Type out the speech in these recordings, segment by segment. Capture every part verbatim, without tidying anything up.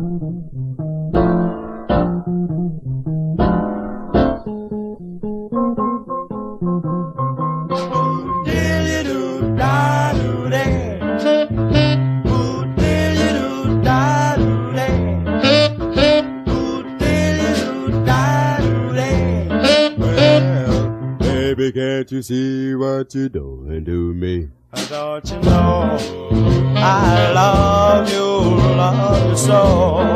Can't you see what you're doing to me? Don't you know I love you, love you so?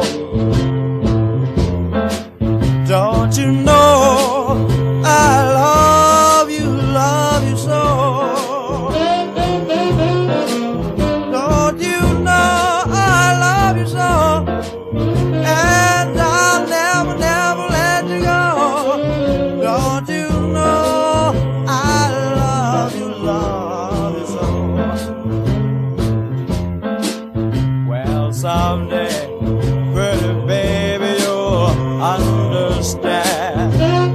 Don't you know I love you, love you so? Don't you know I love you so? And I'll never, never let you go. Don't you know I love you, love you so? Well, someday, pretty baby, you'll understand.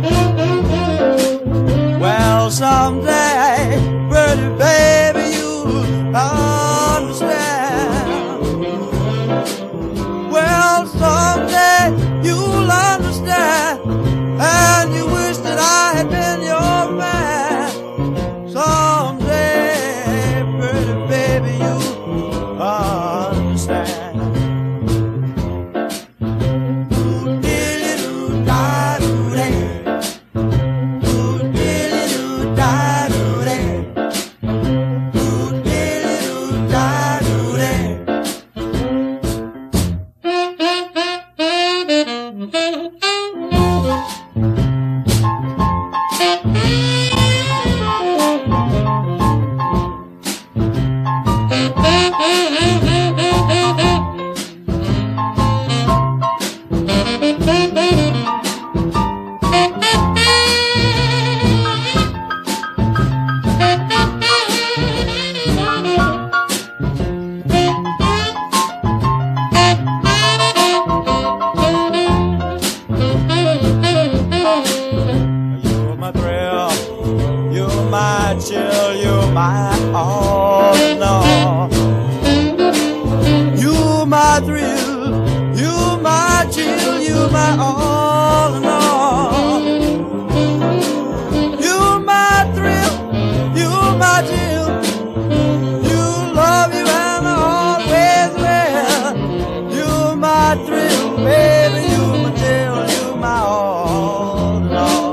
Well, someday, pretty baby, you'll understand. Well, someday, you'll understand. And you wish that I had been your man. Someday, pretty baby, you understand. Chill, you my all in all. You my thrill, you my chill, you my all in all. You my thrill, you my chill, you love you and always will. You my thrill, baby, you my chill, you my all in all.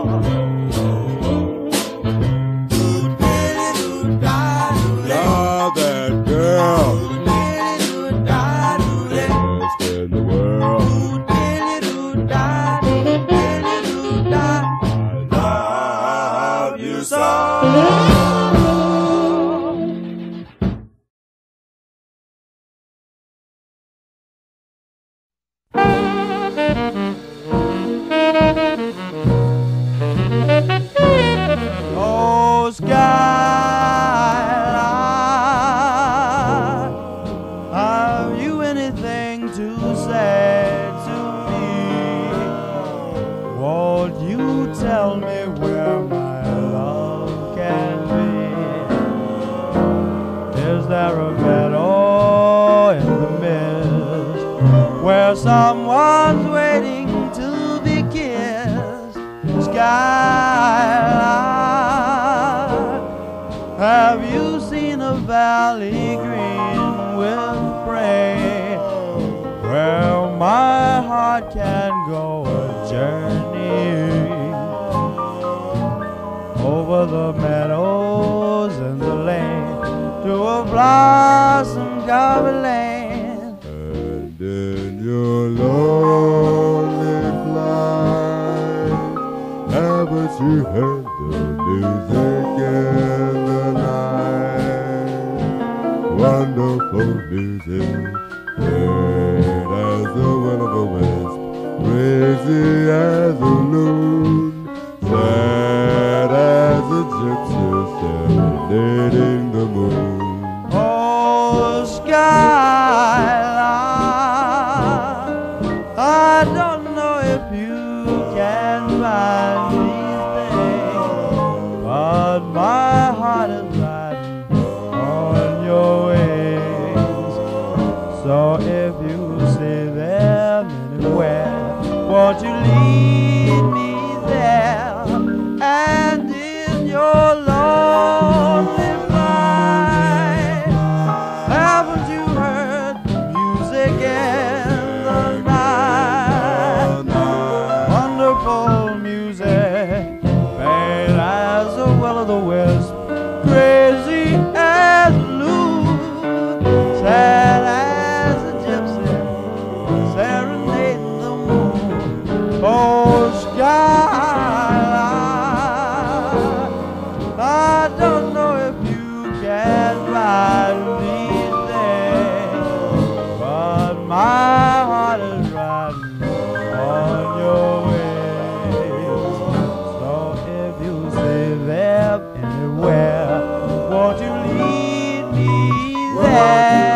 Oh, skyline, have you anything to say to me? Won't you tell me where my love can be? Is there a meadow in the mist where someone's waiting to be kissed? Skyline, have you seen a valley green with prey where my heart can go a journey over the meadows and the lane to a blossom-covered land? And in your lonely flight, haven't you heard the music in the night? Wonderful music, sweet as the will of a wisp, crazy as a loon, sad as a gypsy serenading the moon. Oh, skyline, I don't know if you can find these things, but my heart is riding on your wings. So if you see them anywhere, won't you lead me there? And in your lonely mind, haven't you heard the music in the night? Wonderful music, pale as the will of the wisp, crazy as loon, sad as a gypsy, serenading the moon. Oh, skyline, I don't know if you can ride these things, but my heart is riding on your wings. So if you see them anywhere, won't you lead me there?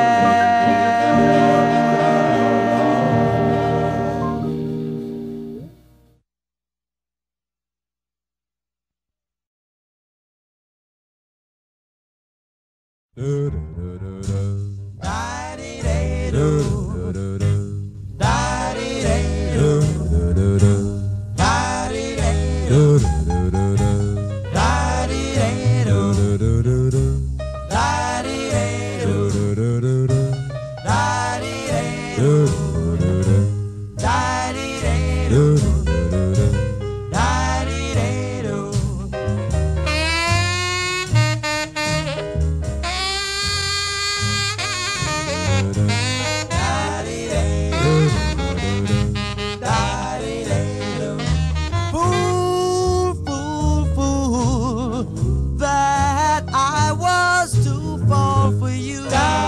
Fool, fool, fool, that I was to fall for you.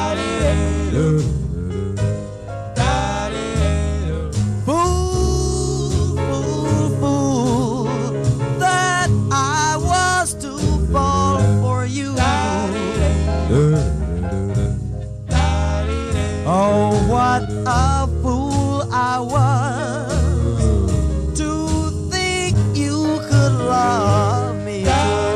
Fool, fool, fool, that I was to fall for you. Oh, what a fool I was to think you could love me.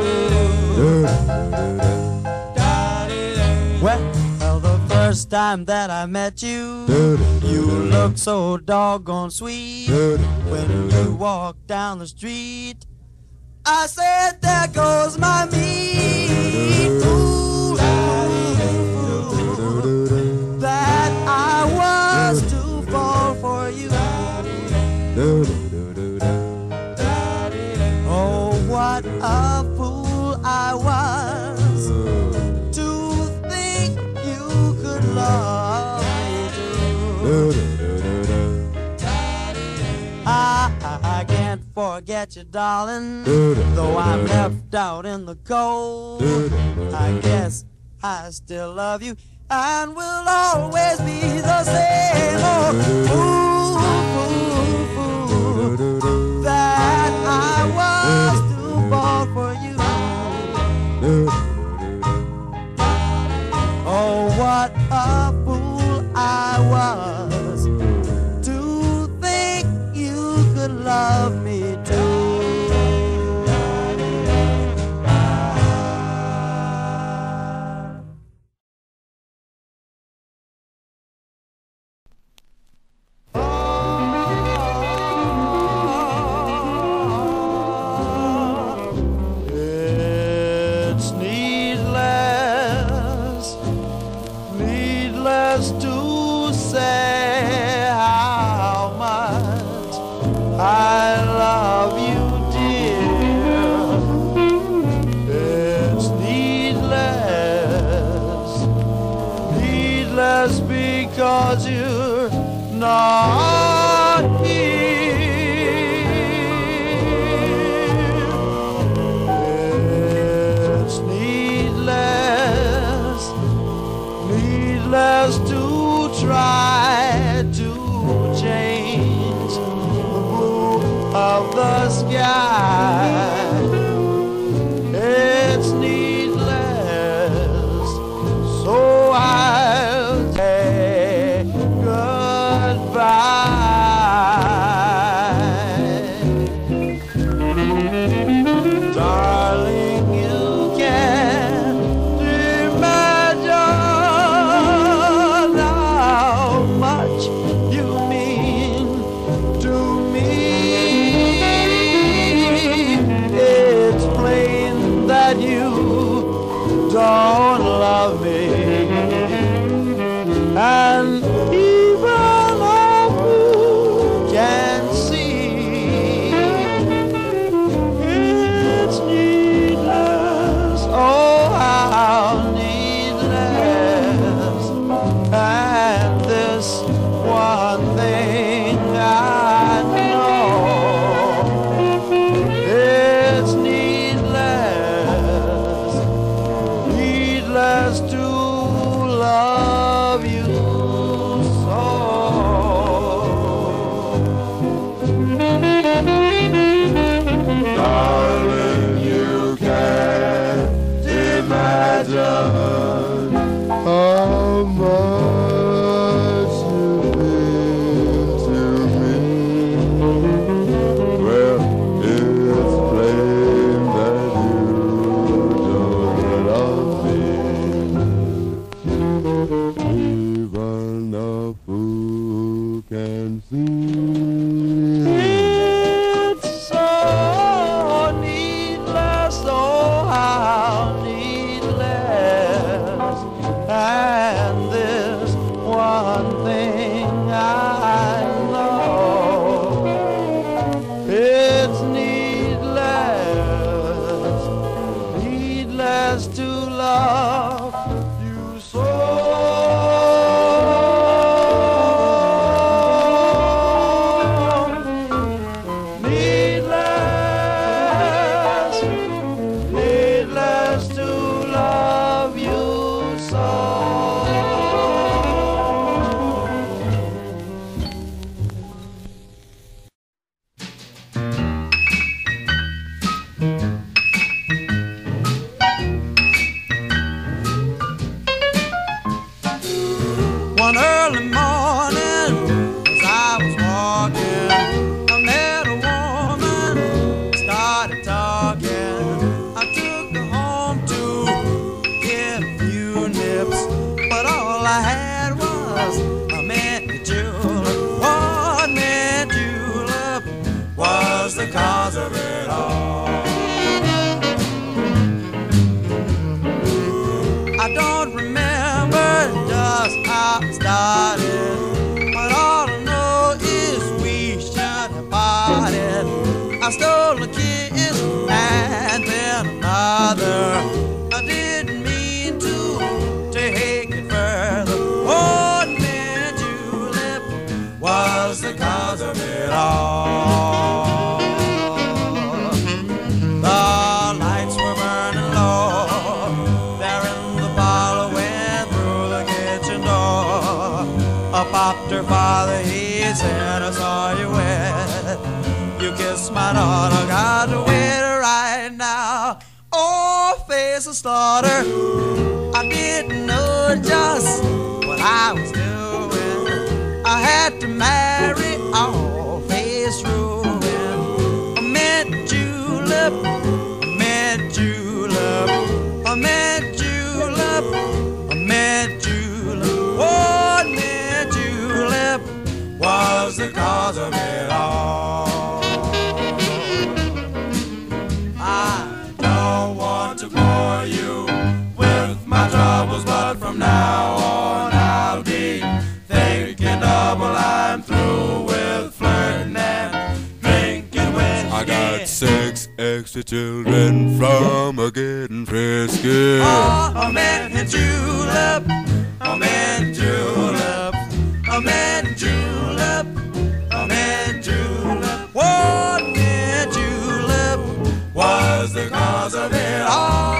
Well, the first time that I met you, you looked so doggone sweet. When you walked down the street, I said, there goes my meat. Fool, fool, fool, that I was to fall for you. Oh, what a fool I was to think you could love me too. I, I can't forget you, darling, though I'm left out in the cold. I guess I still love you and will always be the same. Oh, fool, fool, fool, that I was to fall for you. Oh, what a fool I was to think you could love me too. It's needless, needless to say how much I love you, dear. It's needless, needless because you're not here. It's needless, needless to try to change the blue of the sky. It's needless, so I'll say goodbye. I stole a kiss and then another. I didn't mean to take it further. Ordinary julep was the cause of it all. The lights were burning low there in the parlor, went through the kitchen door. I popped her father, he said, I saw you wet. You kissed my daughter, got to wait right now. Oh, face of slaughter, I didn't know just what I was doing. I had to marry all face ruin. I met julep, I met julep, I met julep, I met julep. Oh, I met julep was the cause of it all. I don't want to bore you with my troubles, but from now on I'll be thinking double. I'm through with flirting and drinking with I got six extra children from a getting frisky. Oh, I met julep, I met julep, I met julep, I met julep. What met julep was the cause of it all.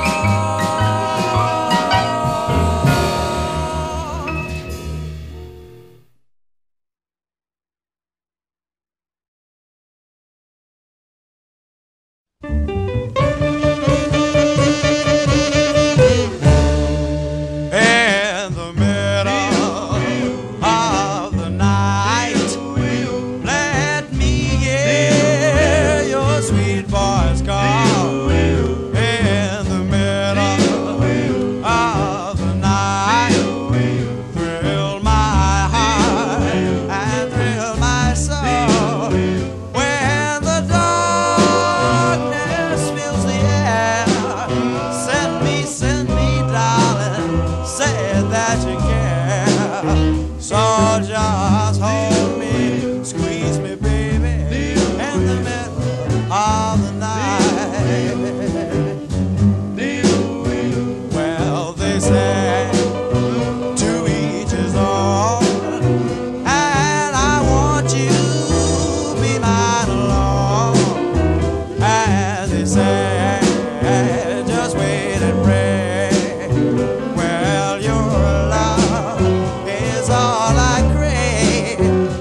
In the middle of the night, let me hear your sweet voice call. In the middle of the night, thrill my heart and thrill my soul. When the darkness fills the air, send me, send me, darling, say that you care. So just hold me, squeeze me, baby, in the middle of the night. Well, they say to each his own, and I want you to be mine alone. As they say, just wait and pray. Well, your love is all I crave.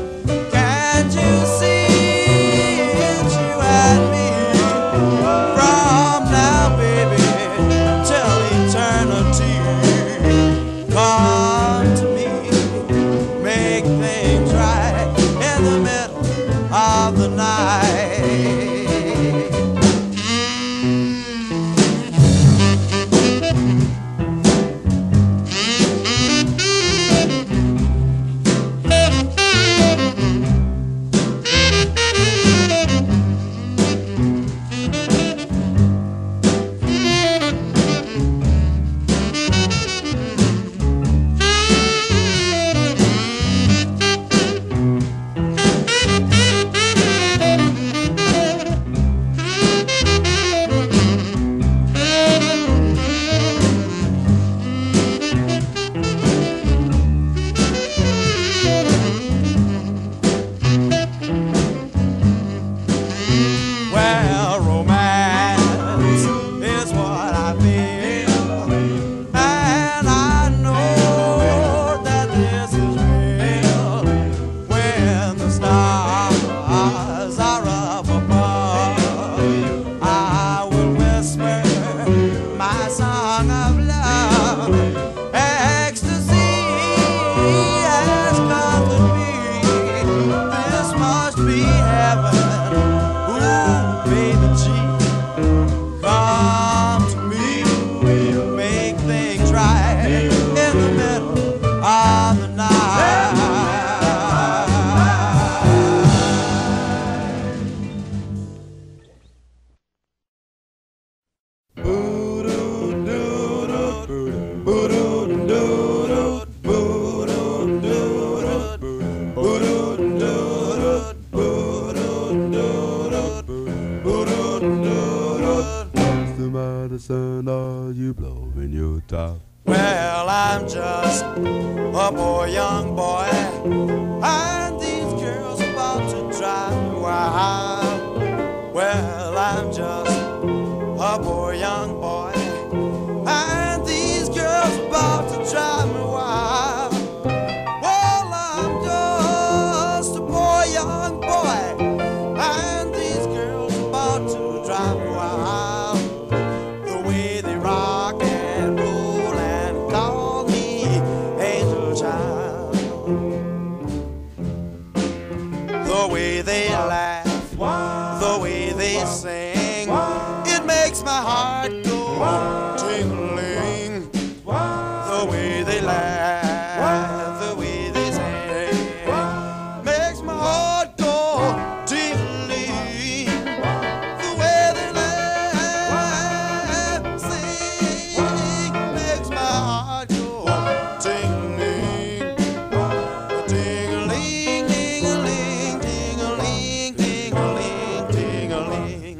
blowing your top. Well, I'm just a poor young boy, and these girls about to drive me wild. Well, I'm just a poor young boy, and these girls about to drive me wild. Well, I'm just a poor young boy, and these girls about to drive me wild. The way they rock and roll and call me angel child, the way they laugh, the way they sing, it makes my heart go tingling. The way they laugh, the way they sing, makes my heart go tingling. The way they laugh, sing, makes my heart go tingling. Ting-a-ling, ting-a-ling, ting-a-ling, ting-a-ling, ting-a-ling.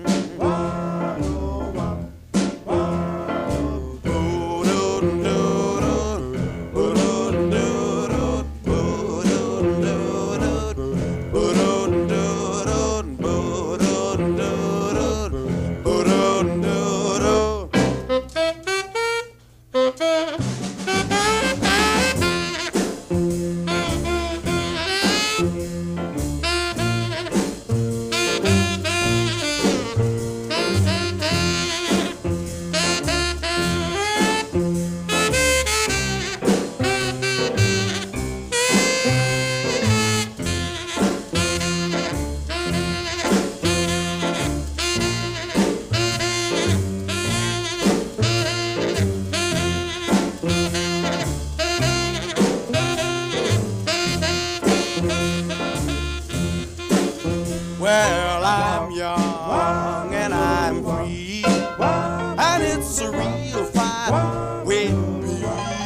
Well, I'm young and I'm free, and it's a real fine way to be.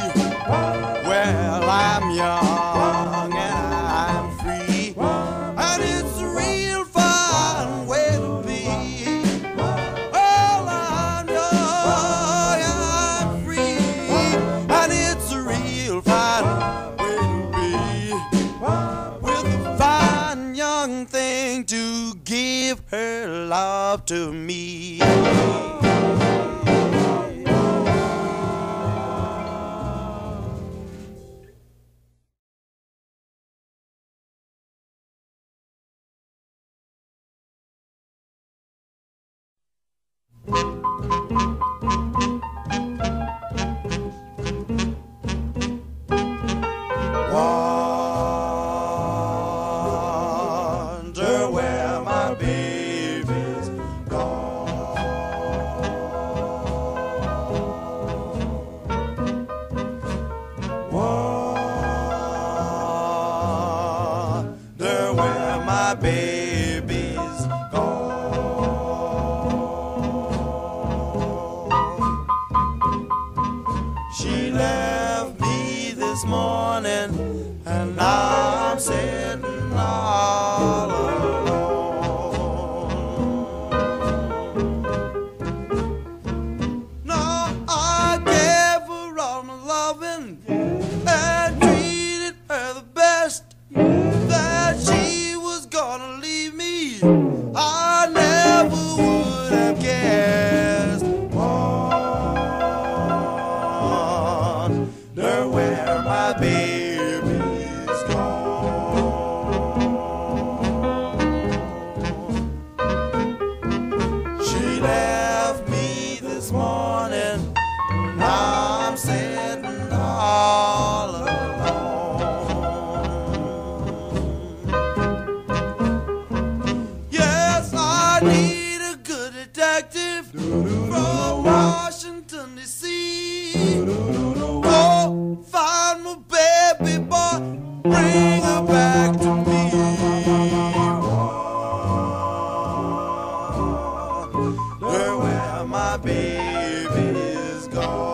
Well, I'm young and I'm free, and it's a real fine way to be. Well, I'm young and I'm free, and it's a real fine way to be. With a fine young thing to give her love to me. Wonder where my baby's gone. Wonder where my baby's gone. She left me this morning, and now I'm sitting all alone. No, I gave her all my loving and treated her the best. That she was gonna leave me, I never would have guessed. Wonder where my baby's gone. She left me this morning, now I'm sitting all alone. Yes, I need a good detective from Washington, D C Go find my baby boy, bring her back to me. Wonder where my baby is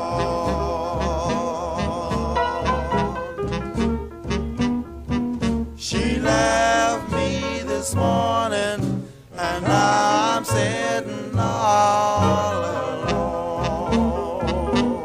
gone. She left me this morning, and I'm sitting all alone.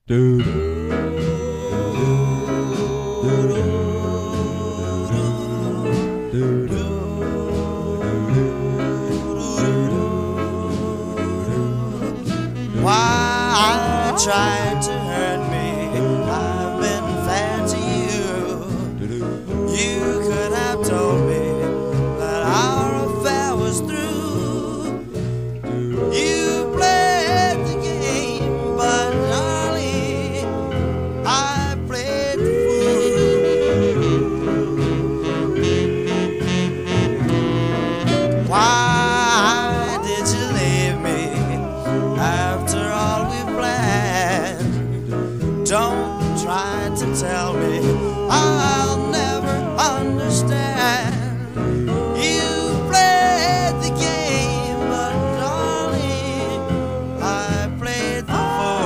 Why tried to hurt me? I've been fair to you. You could have told me that our affair was through. You played the game, but darling, I played the fool. Why did you leave me after all we planned? Don't try to tell me, I'll never understand. You played the game, but darling, I played the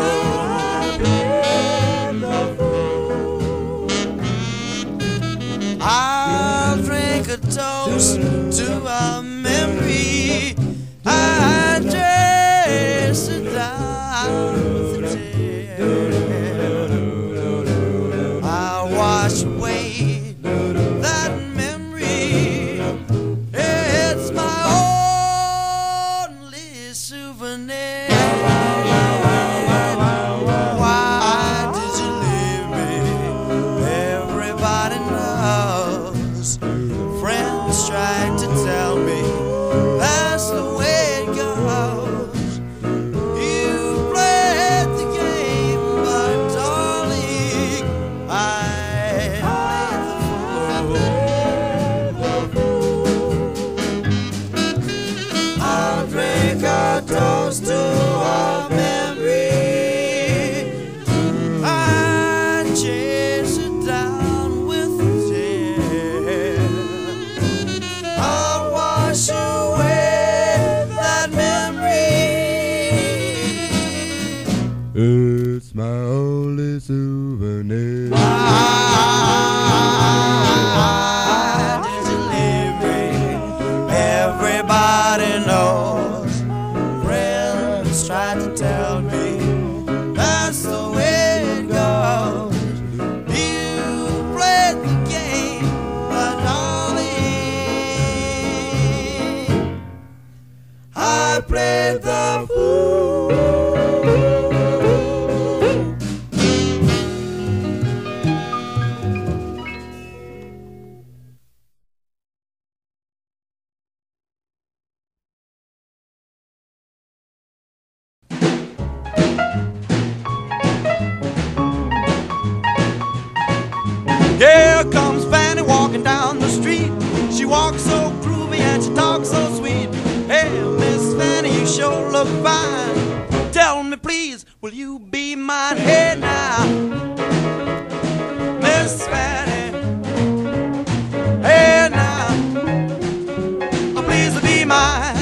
fool. I'll drink a toast to a memory I chased it down with a tear. I'll wash away that memory. It's my only souvenir. Why did you leave me? Everybody knows. Friends tried to tell me that's the way it goes. You played the game, but darling, I played the fool. I'll drink a toast to our memory. I chase it down with a tear. I'll wash away that memory. It's my only souvenir. Why did you leave me? Everybody knows. Friends tried to tell me that's the way it goes. You played the game, but darling, I played the fool. Here comes Fanny walking down the street. She walks so groovy and she talks so sweet. Hey, Miss Fanny, you sure look fine. Tell me, please, will you be mine? Hey, now, Miss Fanny. Hey, now, oh, please be mine.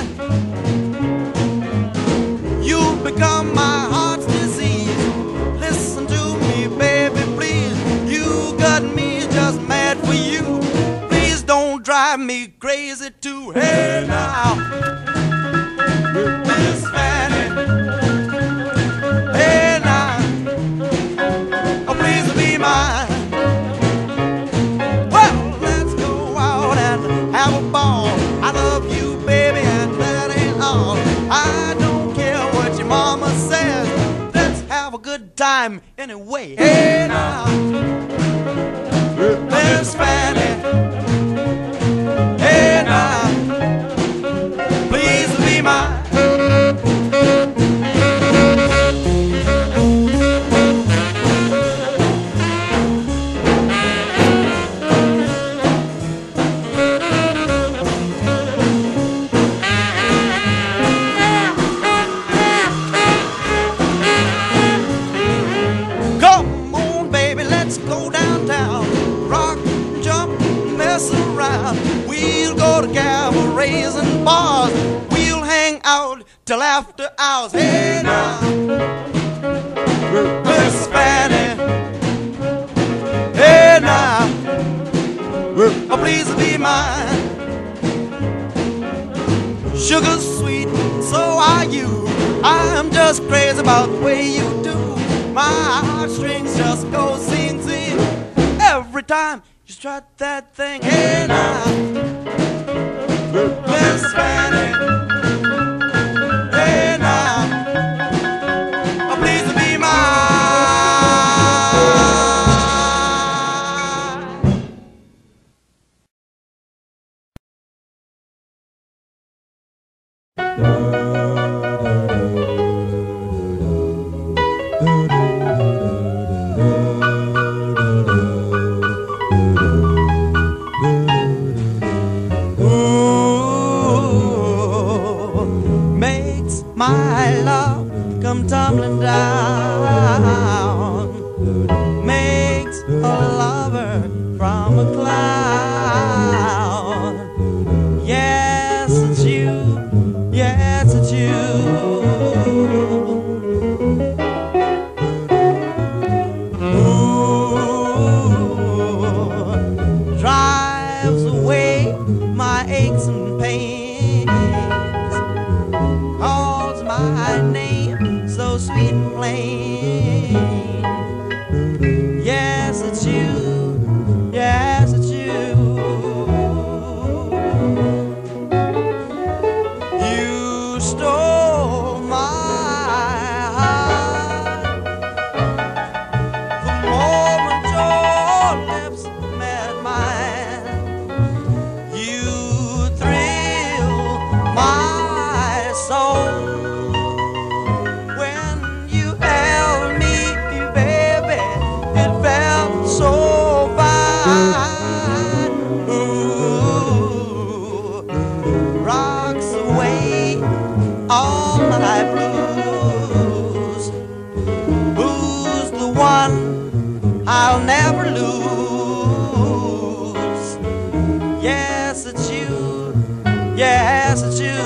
You've become my heart's disease. Listen to me, baby, please. You got me just mad for you. Please don't drive me crazy too. Hey now, Miss Fanny. Hey now, oh please be mine. Well, let's go out and have a ball. I love you, baby, and that ain't all. I don't care what your mama says. Let's have a good time anyway. Hey now, Miss Fanny. Hey now, please be mine. Come on, baby, let's go downtown. Rock, jump, mess around. We'll go to cabarets and bars. We'll hang out till after hours. Hey now, Miss Fanny. Hey now, oh please be mine. Sugar sweet, so are you. I'm just crazy about the way you do. my heartstrings just go zing zing every time you strut that thing. Hey now, Miss Fanny. Hey now, oh, please be mine. My love come tumbling down, makes a lover from a cloud. Yes, it's you, yes, it's you. Ooh, drives away my aches and pains, my name so sweet and plain. Yes, it's you, yes, it's you. You stole my heart the moment your lips met mine. You thrill my soul. All my blues. Who's the one I'll never lose? Yes, it's you. Yes, it's you.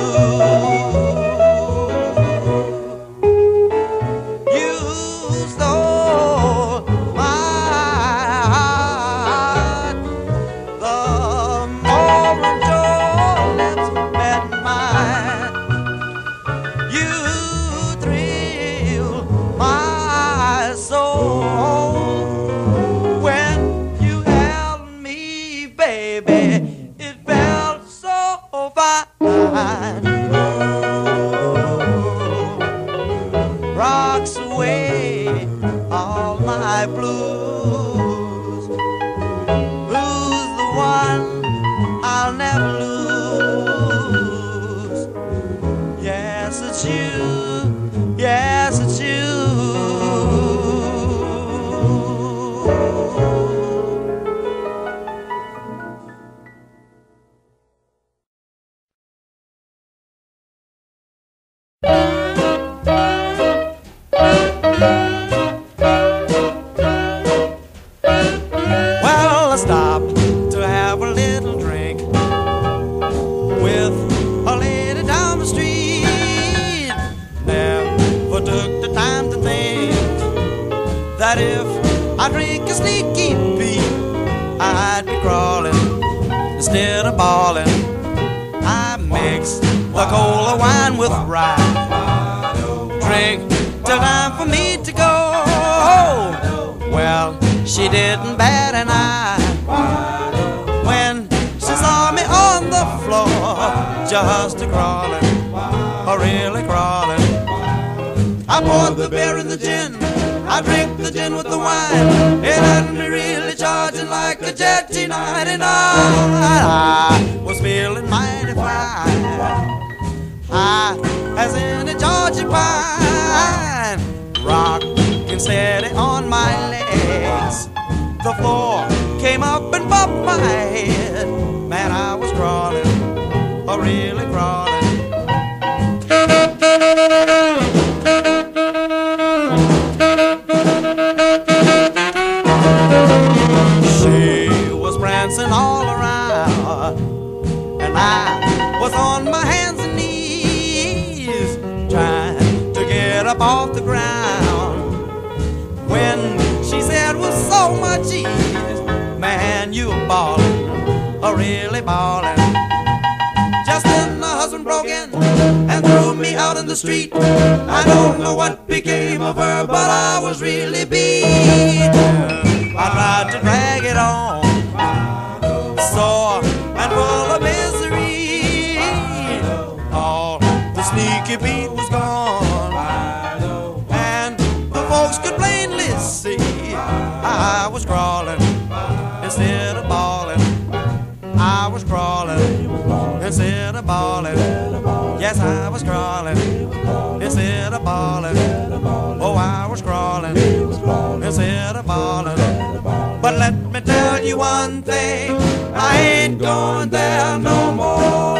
You stole my heart the moment your lips met mine. You thrill my soul when you held me, baby. It felt so fine. Rocks away all my blues. Who's the one I'll never lose? Yes, it's you. Yes, it's you. Well, I stopped to have a little drink with a lady down the street. Never took the time to think that if I drink a sneaky peek, I'd be crawling instead of bawling. I mixed the cola wine with rye, drink till time for me to go. Well, she didn't bat an eye when she saw me on the floor, just a crawling, a really crawling. I poured the beer and the gin, I drink the gin with the wine. It had me really charging like a jet T ninety-nine. I was feeling mighty fine, high as in a Georgia pine, rocking steady on my legs. The floor came up and bumped my head. Man, I was crawling, oh really crawling. She was prancing all around, and I was on my hands and knees trying to get up off the ground, when she said with so much ease, man, you a ballin', a really ballin'. Just then the husband broke in and threw me out in the street. I don't know what became of her, but I was really beat. I tried to drag it on, sore and full of misery. All the sneaky beat was gone, and the folks could plainly see I was crawling instead of bawling. I was crawling instead of bawling. Yes, I was crawling instead of bawling. Oh, I was crawling instead of bawling. But let me tell you one thing, I ain't going there no more.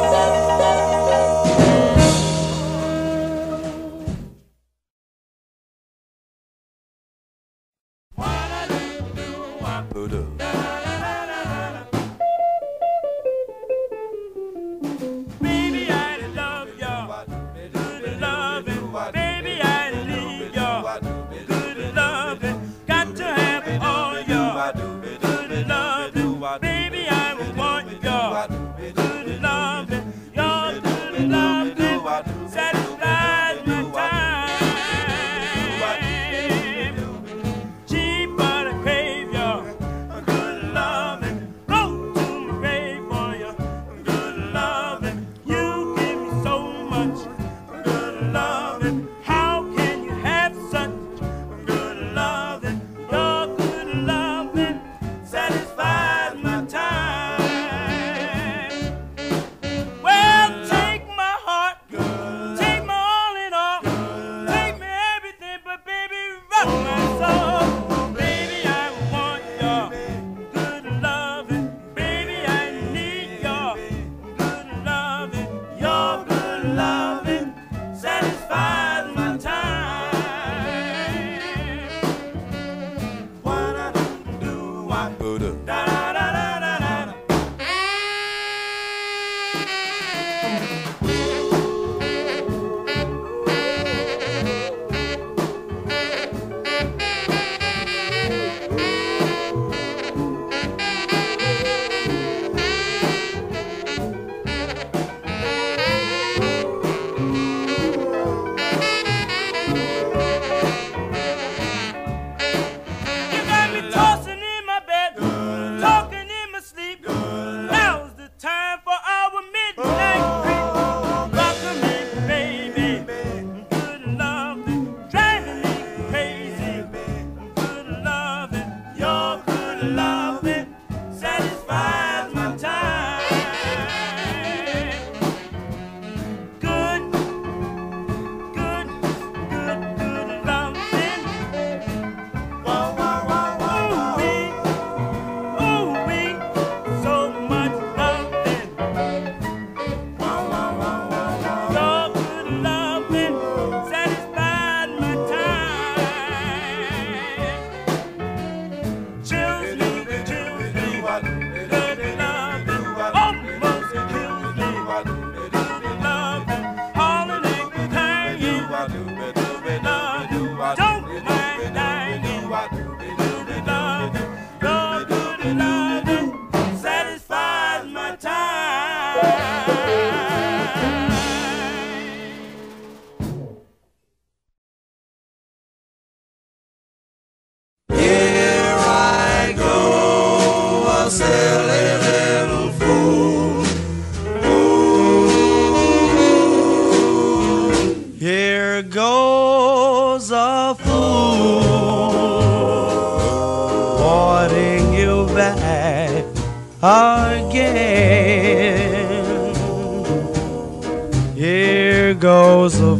Here goes a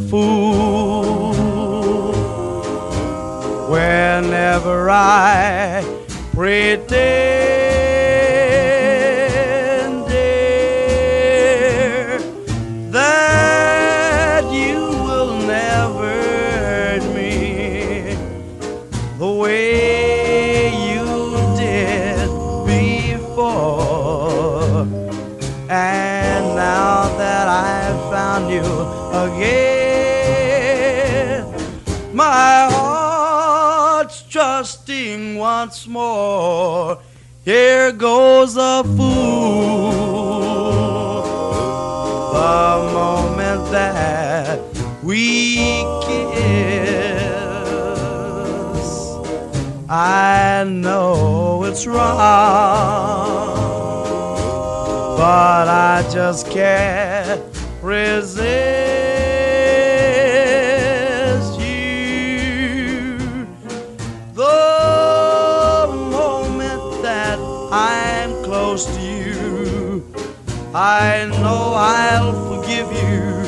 fool. Whenever I pretend, dear, that you will never hurt me the way you did before. And now that I've found you again, my heart's trusting once more. Here goes a fool. The moment that we kiss. I know it's wrong, but I just can't resist you. The moment that I'm close to you, I know I'll forgive you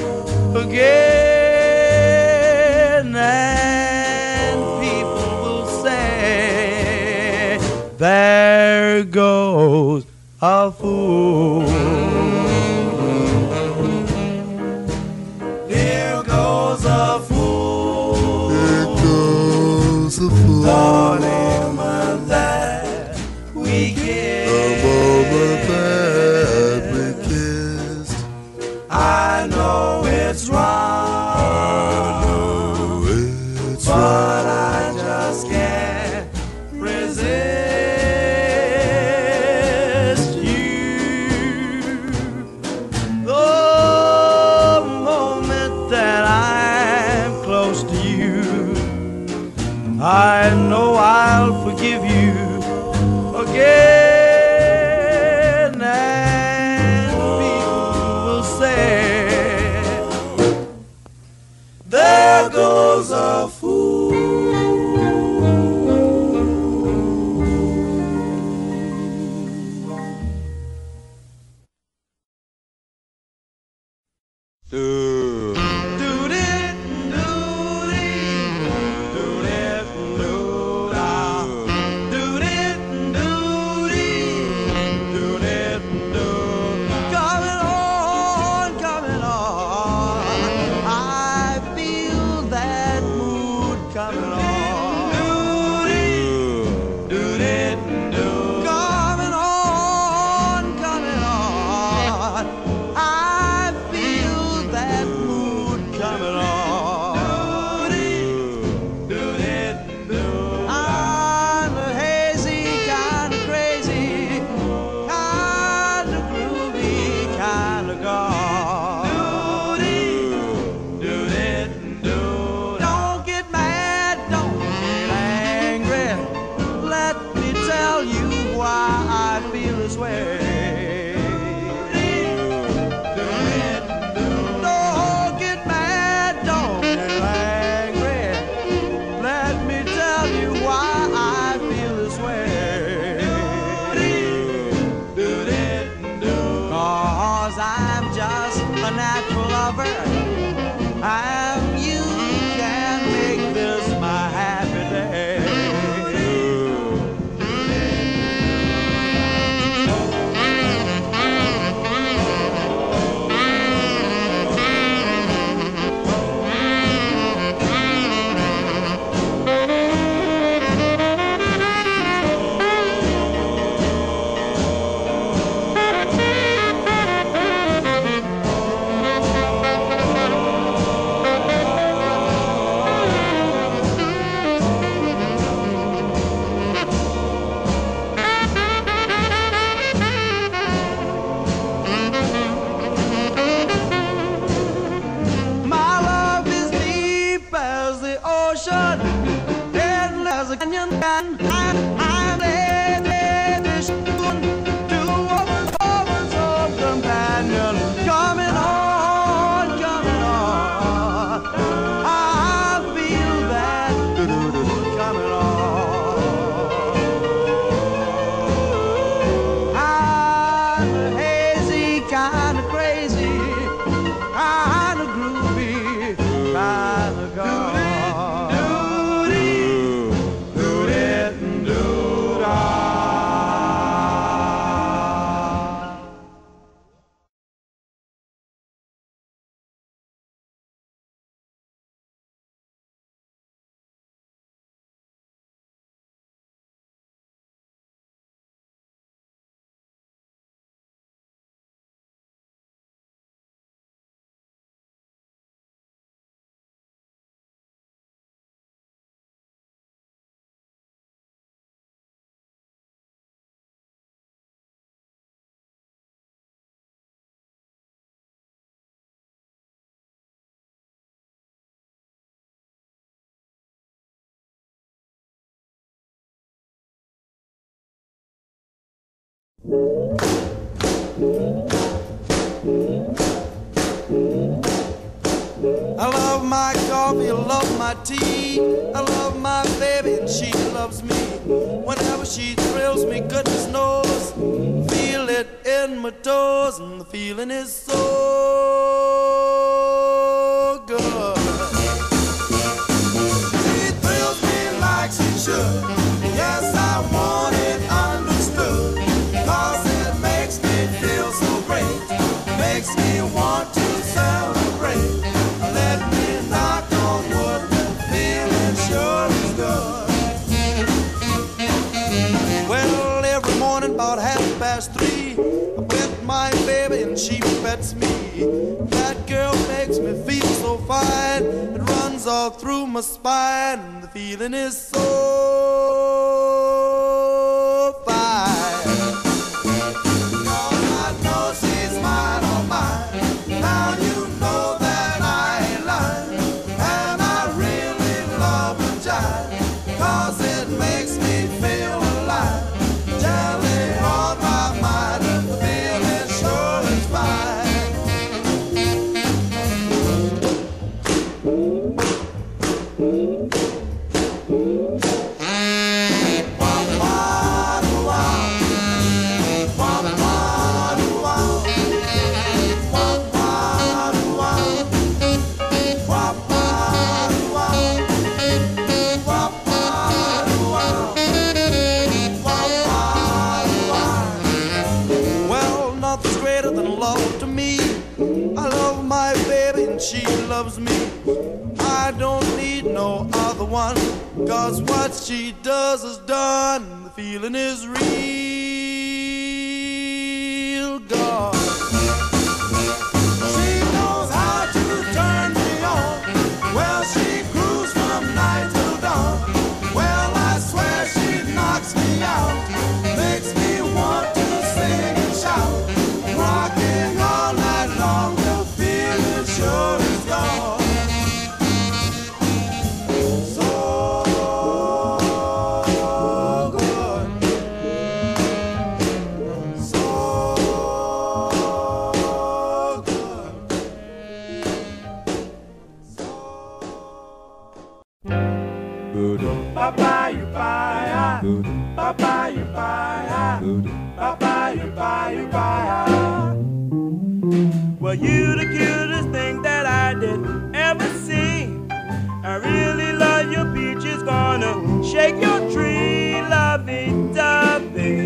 again, and people will say, there goes a fool. Here goes a fool. Here goes a fool. The moment that we kissed. The moment that we kissed. I know it's wrong. I know it's but wrong. I just can't resist you. The moment that I'm close to you, I know I'll forgive you again, and people will say, there goes a fool. Uh. Do-dit, do-dee, do-dit, do-da. Do-dit, do-dee, do-dit, do. Coming on, coming on. I feel that mood coming on. Do-dee, do-dit, do. Coming on, coming on. I feel that mood coming on. Do-dit, do. I'm a hazy, kind of crazy, kind of groovy, kind of gone. Do-dit, do. Don't get mad, don't get angry. Let me tell you why I feel this way. Don't get mad, don't get angry. Let me tell you why I feel this way. Cause I'm just a natural lover, and you can make this my happy day. I love my coffee, I love my tea. I love my baby and she loves me. Whenever she thrills me, goodness knows, feel it in my toes, and the feeling is so good. She thrills me like she should. Yes, I want it understood, 'cause it makes me feel so great, makes me want to celebrate. Let me knock on wood, the feeling sure is good. Well, every morning about half past three, I bet my baby and she bets me. That girl makes me feel so fine, it runs all through my spine, and the feeling is so fine. 'Cause I know she's mine, all mine. Now you know that I ain't lying, and I really love the jive, 'cause it makes me feel alive. Jelly on my mind, and the feeling sure is fine. She loves me, I don't need no other one, 'cause what she does is done, the feeling is real good. She knows how to turn me on, well she cruises from night till dawn. Well, I swear she knocks me out, makes me want to sing and shout, rocking all night long, the feeling sure is gone. So good, so good, so Papa, you buy, Papa, you buy, Papa, you buy, you buy. Well, you the cutest thing that I did ever see. I really love your peaches, gonna shake your tree, lovey-dovey,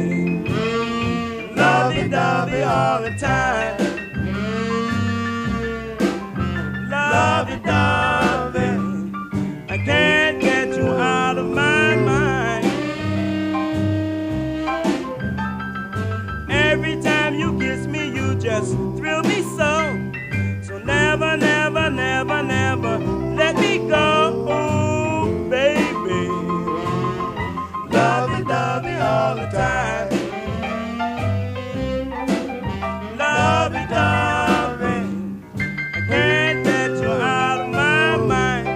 lovey-dovey all the time, lovey-dovey. I can't get you out of my mind. Every time you kiss me, you just thrill me so. So never, never, never, never let me go, oh, baby. Lovey-dovey all the time, lovey-dovey. I can't get you out of my mind.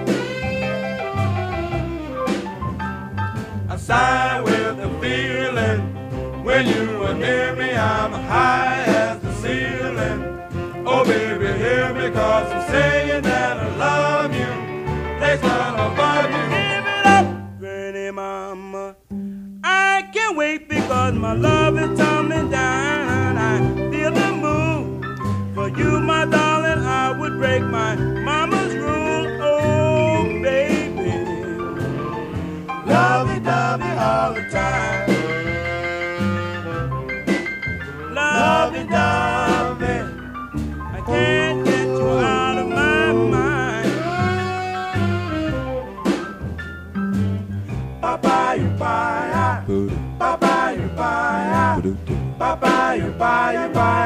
I sigh with the feeling when you are near me. I'm high as the ceiling. Oh, baby, hear me, 'cause I'm saying that I love you. Place one above you. Give it up, pretty mama. I can't wait, because my love is tumbling down. I feel the move. For you, my darling, I would break my mama's rule. Oh, baby, lovey-dovey all the time, lovey-dovey. I can't get you out of my mind. Papa, you buy, Papa, you buy, Papa, you buy, you buy.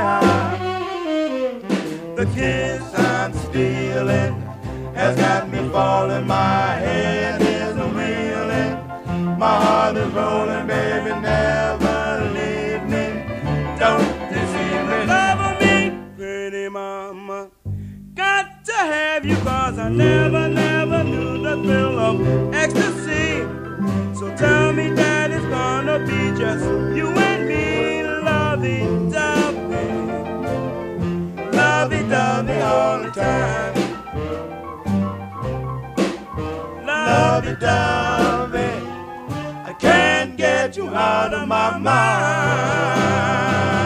The kiss I'm stealing has got me falling. My head is reeling, my heart is rolling. Baby, never leave me, don't deceive me. Love me, pretty mama. Got to have you, 'cause I never, never knew the thrill of ecstasy. So tell me that it's gonna be just you and me, love. the time. Love you, darling. I can't get you out of my mind.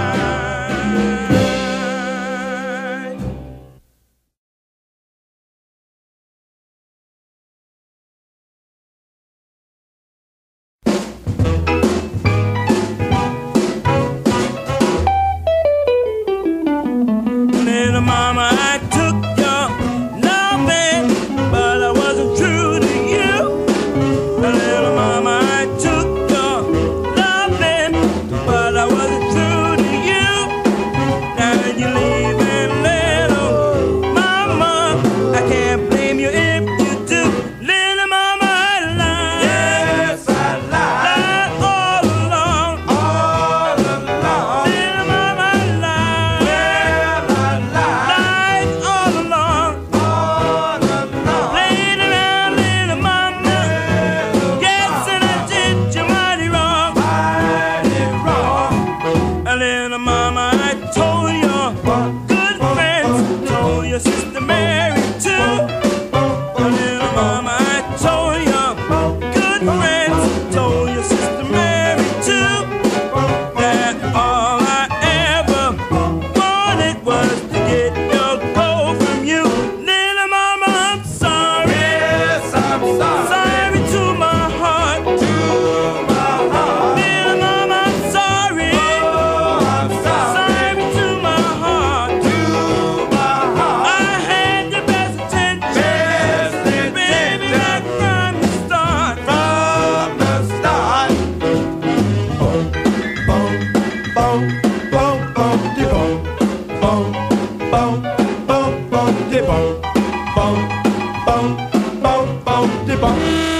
Little mama, I took your loving, but I wasn't true to you. Little mama, I took your loving, but I wasn't true to you. Now you're leaving, little mama, I can't blame you if you do. Little mama, I lied. Yes, I lied. Lied all along. All along. Little mama, I lied. Well, I lied. Lied all along. All along. Played around, little mama. Yes, and I did you mighty wrong. Mighty wrong. And little mama, I told your good friends, told your sister Mary too. And little mama, I told your good friends, told your sister Mary too, that all I ever wanted was to get your gold from you. Little mama, I'm sorry. Yes, I'm sorry. Sorry to my heart. To my heart. Little mama, I'm sorry. Oh, I'm sorry. Sorry to my heart. To my heart. I had the best intentions. Best baby, right from the start. From the start. Boom, boom, boom, boom, boom, de boom, boom, boom, boom, boom, de boom, boom, boom, boom, boom, de boom.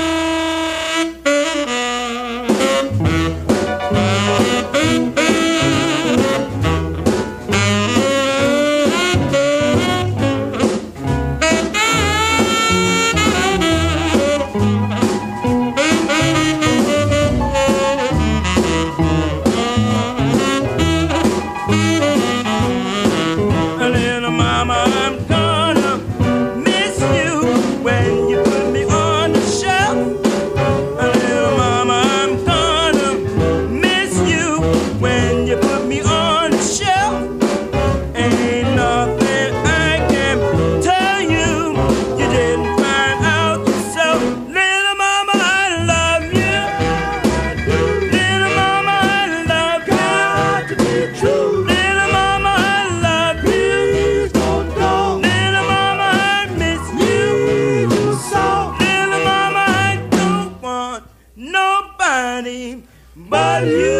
Little mama, I'm gonna miss you when you put me on the shelf. Little mama, I'm gonna miss you when you put me on the shelf. Ain't nothing I can tell you you didn't find out yourself. Little mama, I love you. Little mama, I love you. Got to be true. Little mama, I love you. Little mama, I miss you. Little mama, I don't want nobody but you.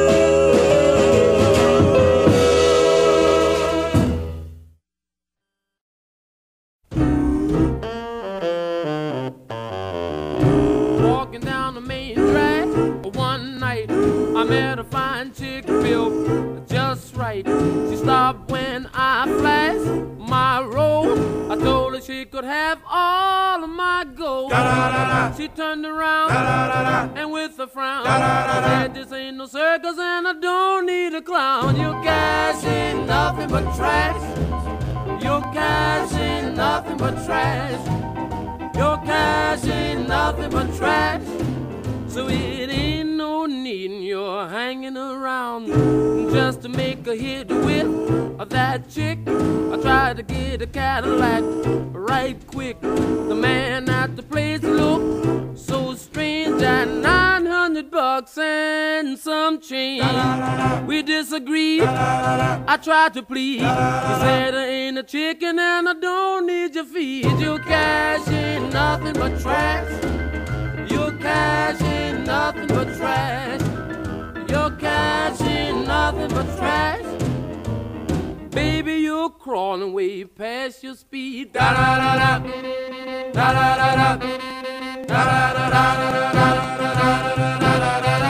Walking down the main drag one night, I met a fine chick built just right. She stopped when I flashed my roll. I told her she could have all of my gold. She turned around and with a frown said, "This ain't no circus and I don't need a clown. Your cash ain't nothing but trash. Your cash ain't nothing but trash. Your cash ain't nothing but trash. So it ain't no need you're hanging around just to make a hit with that chick." I tried to get a Cadillac right quick. The man at the place looked so strange at nine hundred bucks and some change. We disagreed. I tried to plead. He said I ain't a chicken and I don't need your feed. Your cash ain't nothing but trash. Your cash ain't nothing but trash. Your cash ain't nothing but trash. Baby, you're crawling way past your speed. Da da da da, da da da da, da da da da, da da da da.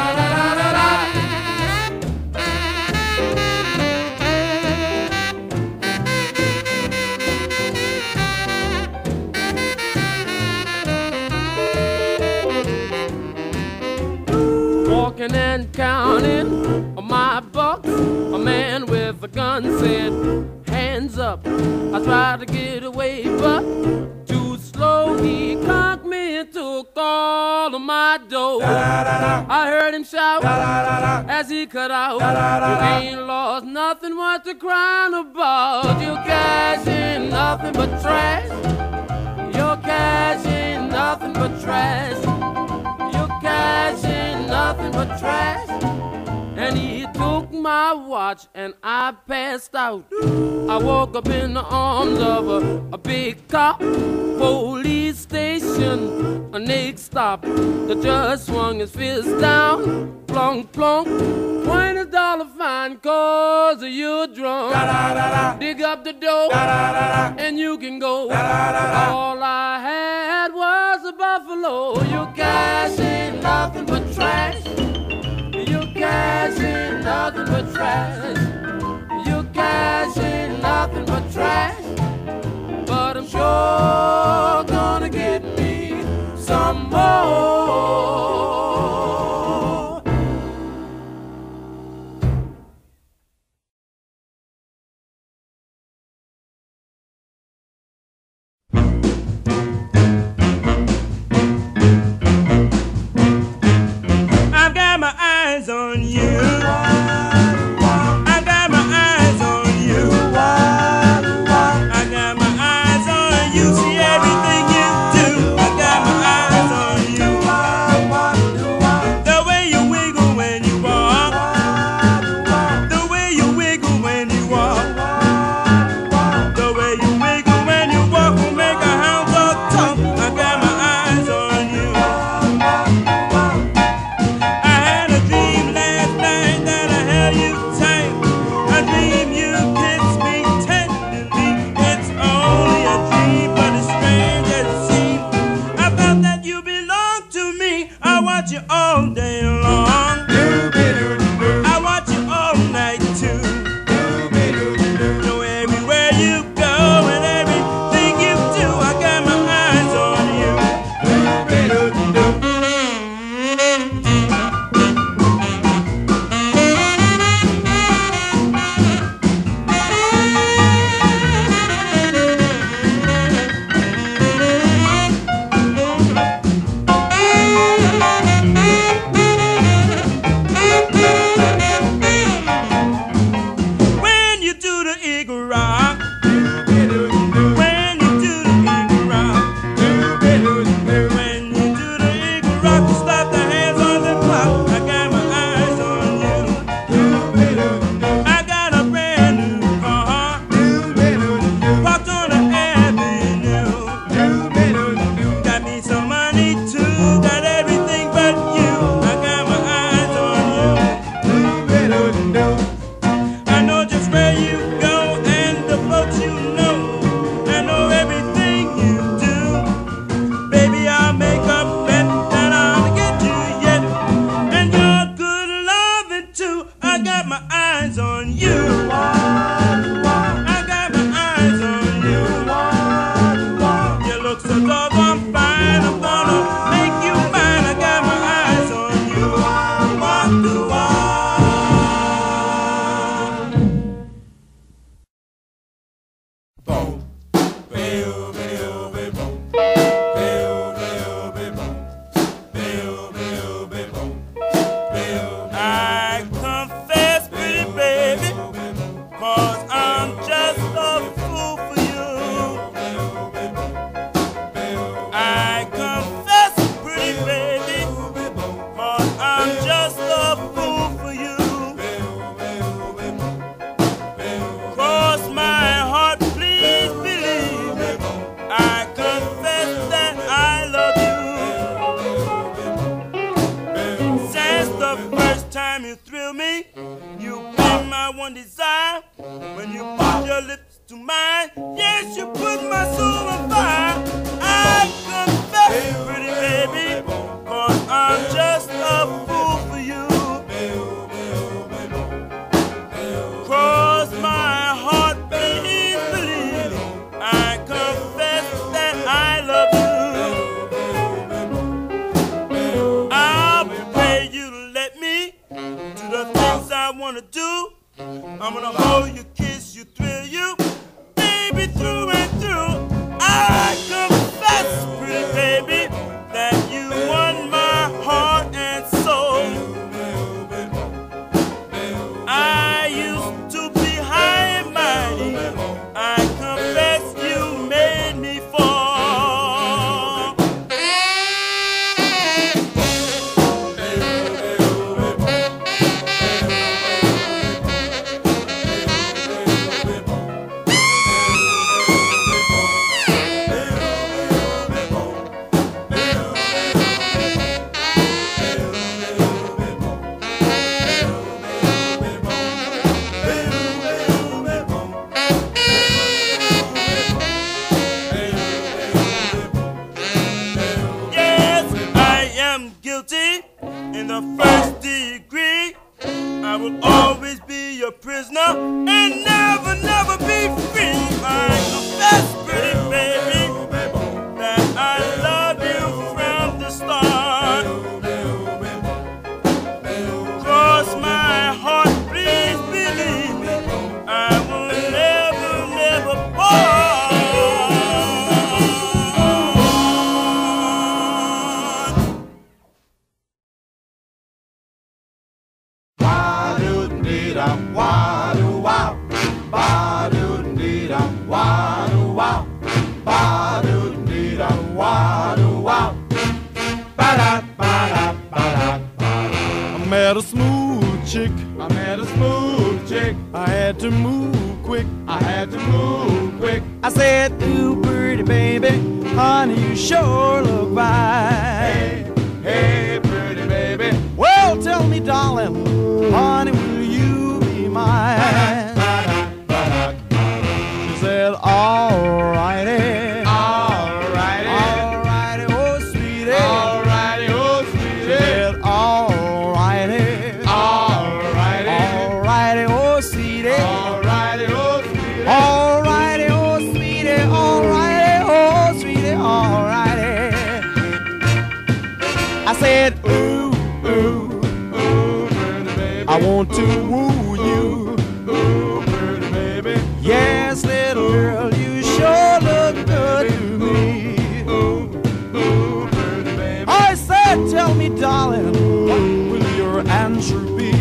Walking and counting my bucks, a man with a gun said, "Hands up. I tried to get away, but too slow. He conked me and took all of my dough. I heard him shout as he cut out. You ain't lost nothing worth to crying about. You cash ain't nothing but trash. Your cash ain't nothing but trash. Your cash ain't nothing but trash. And he took my watch and I passed out. I woke up in the arms of a, a big cop. Police station, a next stop. The judge swung his fist down, plunk, plunk. Twenty dollar fine cause you're drunk. Dig up the dough and you can go. All I had was a buffalo. Your cash ain't nothing but trash. Your cash ain't nothing but trash. Your cash ain't nothing but trash. But I'm sure gonna get me some more. I've got my eyes on you. I got my eyes on you. in the first degree. I will always be your prisoner and never, never be free. I confess, pretty baby, that I love you from the start. Cross my heart, please believe me, I will never, never part. Ba-do-dee-dum, wah-do-wow. Ba-do-dee-dum, wah-do-wow. Ba-do-dee-dum, wah-do-wow. Ba-da-ba-da-ba-da-ba-da. I met a smooth chick. I met a smooth chick. I had to move quick. I had to move quick. I said, ooh, pretty baby, honey, you sure look fine. Hey, hey, pretty baby. Well, tell me, darling, honey, will you be mine? She said, alrighty. Alrighty. Alrighty, oh, sweetie. Alrighty, oh, sweetie. She said, alrighty. Alrighty. Alrighty, oh, sweetie. Alrighty, oh, sweetie. Alrighty, oh, sweetie. Alrighty, oh, sweetie. Alrighty. I said, ooh, ooh. I want to woo you, ooh, pretty baby. Yes, little girl, you sure look good to me. Ooh, ooh, pretty baby. I said, tell me, darling, what will your answer be?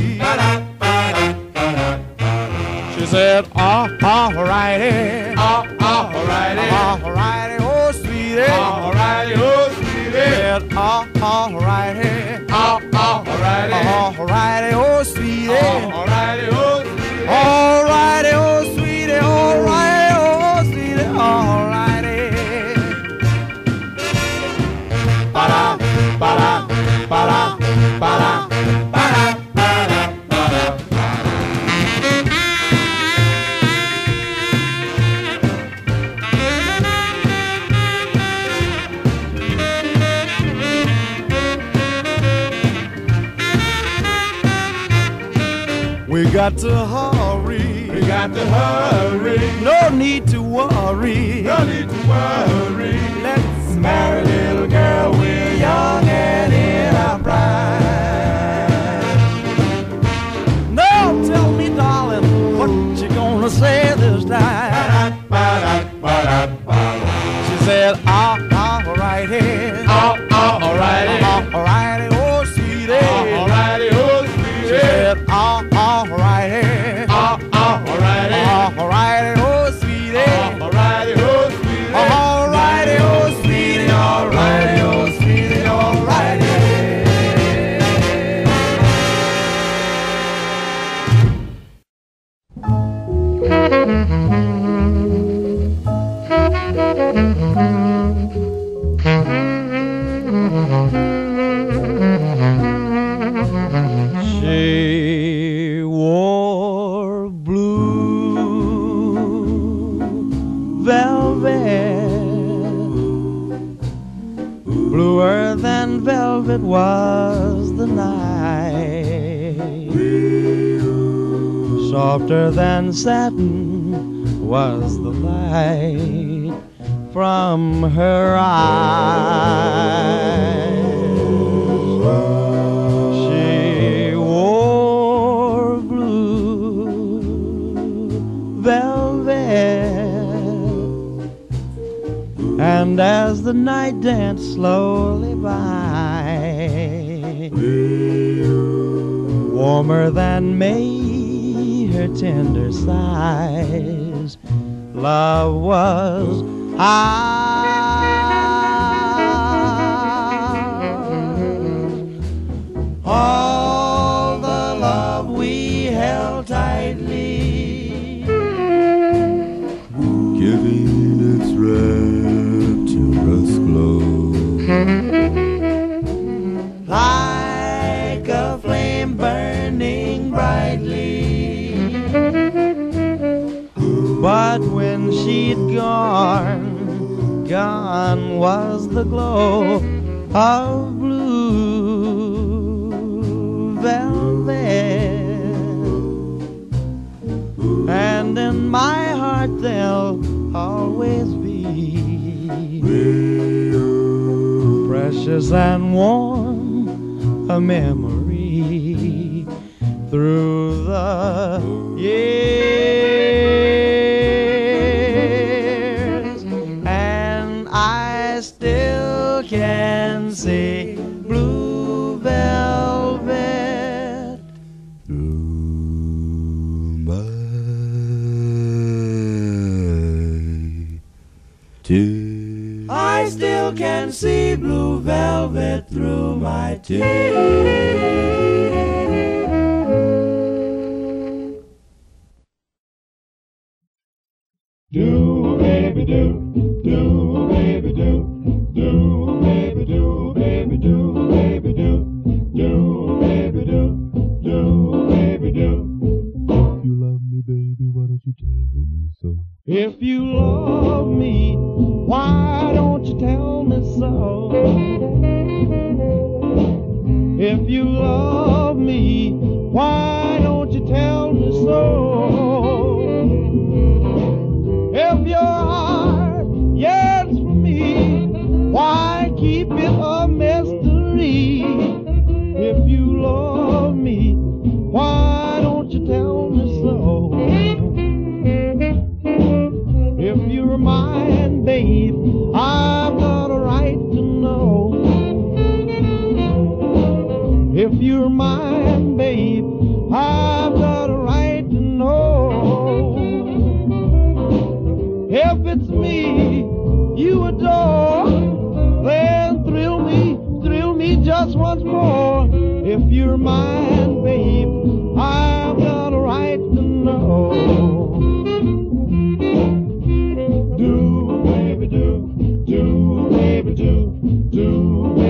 She said, oh, alrighty, oh, alrighty, alrighty, oh, sweetie, alrighty, oh, sweetie. She said, oh, alrighty, oh, alrighty, alrighty, oh, sweetie. Alrighty, oh, sweetie. Alrighty, oh, sweetie. Alrighty, oh, sweetie. Alrighty. Ba-da, ba-da, ba-da, ba-da, ba-da, ba-da, ba-da. We got to hurry. We got to hurry. No need to worry. No need to worry. Let's marry, little girl. We're young and in our pride. Now tell me, darling, what you gonna say this time? She said, oh, alrighty. Oh, alrighty. Alrighty, oh, sweetie. Alrighty, oh, sweetie. She said, oh, alrighty, oh, alrighty, alrighty, oh, sweetie, alrighty, oh, sweetie, alrighty, oh, sweetie, alrighty, oh, sweetie, alrighty. She wore blue velvet, bluer than velvet was the night, softer than satin was the light from her eyes. She wore blue velvet, and as the night danced slowly by, warmer than May her tender sighs, love was ours. All the love we held tightly, giving its rapturous glow, like a flame burning brightly. But when she'd gone, gone was the glow of blue. and in my heart they'll always be precious and warm, a memory through the years, and I still can see blue velvet through my tears. I still can see blue velvet through my tears. Do, baby, do, do, baby, do, do, baby, do, baby, do, baby, do, do, baby, do, do, baby, do. If you love me, baby, why don't you tell me so? If you love me, why don't you tell me so? If you love me, why don't you tell me so? If your heart yearns for me, why keep it a mystery? If you love me, why don't you tell me so? If you're mine, babe, I've got a right to know. If you're mine, babe, I've got a right to know. If it's me you adore, then thrill me, thrill me just once more. If you're mine, babe, I've got a right to know. Do, baby, do, do, baby, do, do, baby.